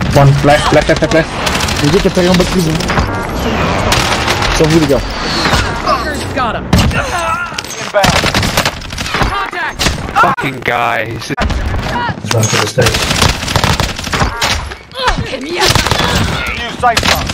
One flash. Jadi kita yang berkrisis. Tunggu dia. Got him. Inbound. Contact. Fucking guys. He's run to the stage. Hit me up. New safe zone.